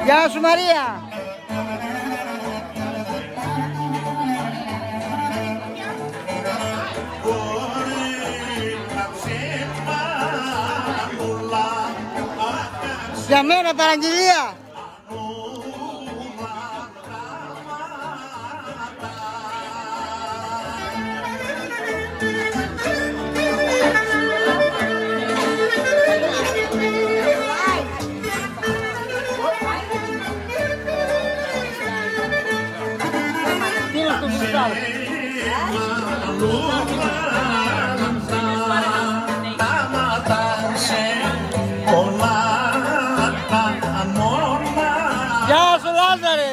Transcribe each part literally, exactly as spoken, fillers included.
Γεια σου Μαρία. Για μένα παραγγελία. Γεια σου Λάζαρε!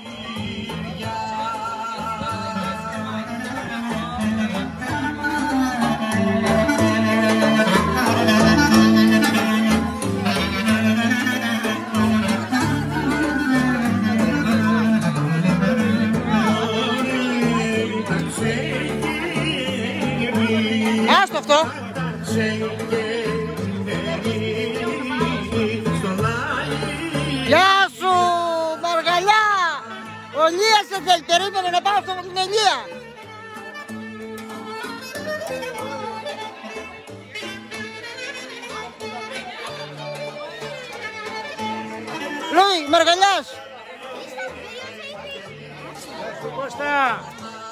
Άστο αυτό! Γεια σου Μαργαλιά! Ο Λίας σε θέλει, περίμενε να πάω στην Ελία. Λούι, Μαργαλιάς! Κώστα!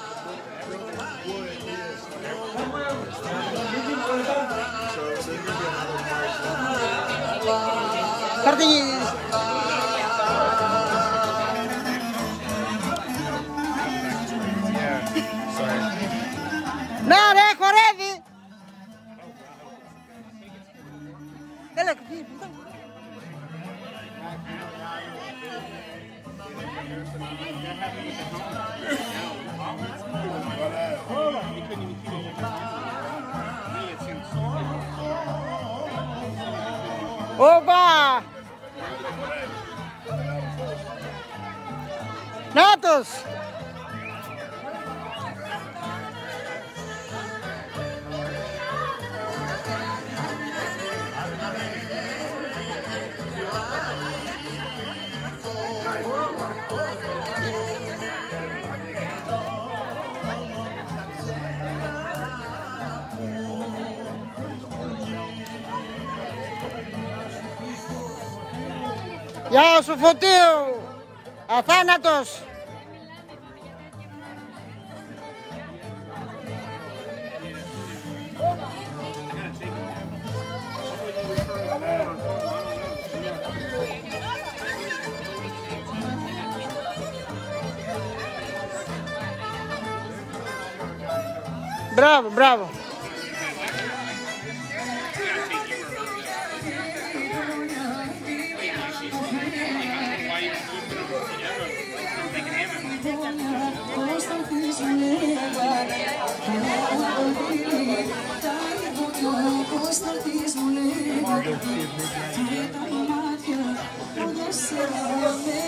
Πάρτε να ρε, χορεύει! Έλα, Όπα! Νάτος! Γεια σου Φωτίου! Αθάνατος! Μπράβο, μπράβο! Πώς θα